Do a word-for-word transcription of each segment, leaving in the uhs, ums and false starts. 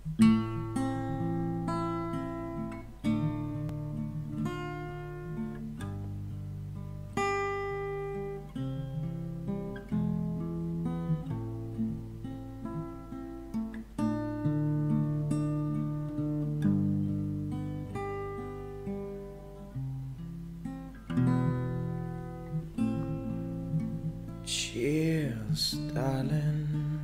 Cheers, darling.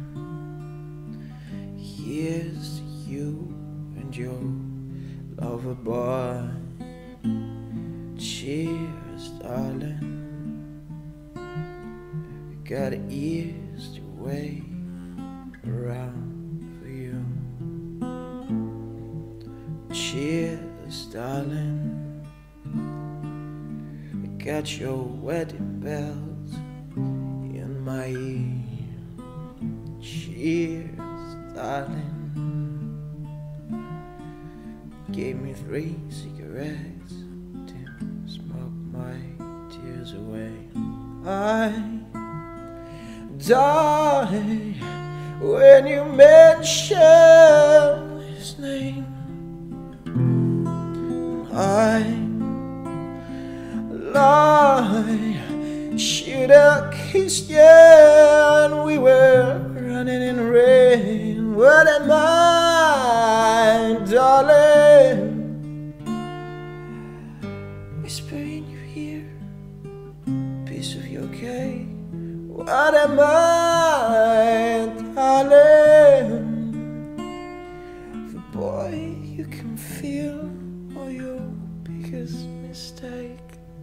Here's to you and your lover boy. Cheers, darling. We got ears to wait around for you. Cheers, darling. We got your wedding bells in my ear. Cheers, darling. Gave me three cigarettes to smoke my tears away. I die when you mention his name. I lie, should have kissed you and we were running in rain. What am I, darling? Whisper in your ear, piece of your cake. What am I, darling? The boy you can feel or your biggest mistake.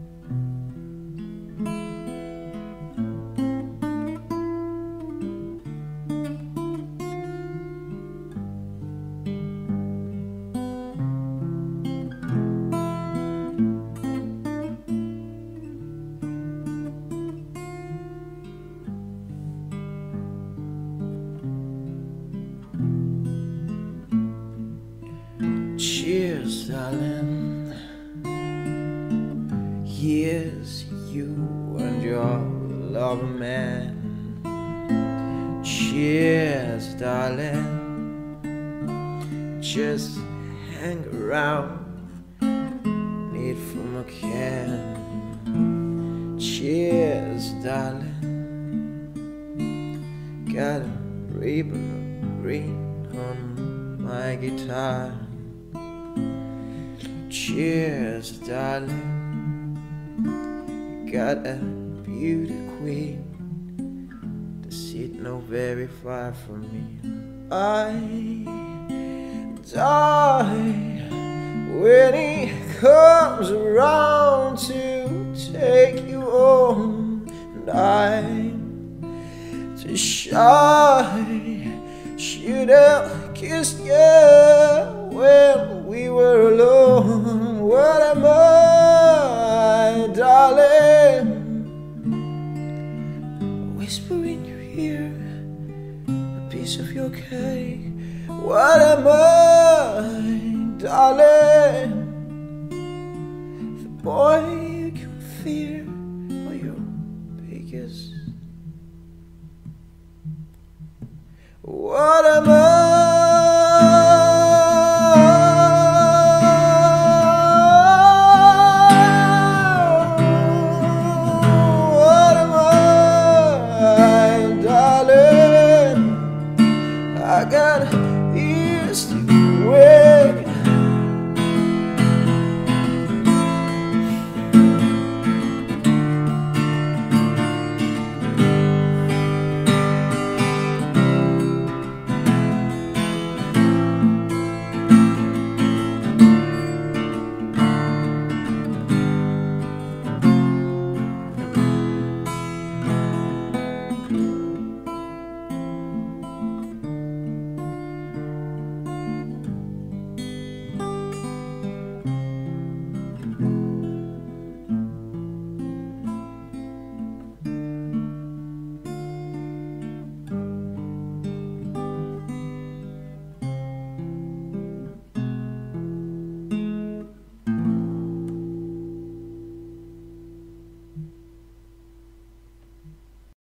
Cheers, darling. Here's you and your lover man. Cheers, darling. Just hang around, need from a can. Cheers, darling. Got a ribbon of green on my guitar. Cheers, darling. Got a beauty queen to sit no very far from me. I die when he comes around to take you home, and I'm too shy, should have kissed you when we were alone. What am I, darling? A whisper in your ear, a piece of your cake. What am I, darling? The boy you can fear or your biggest. What am I? I got ears to wait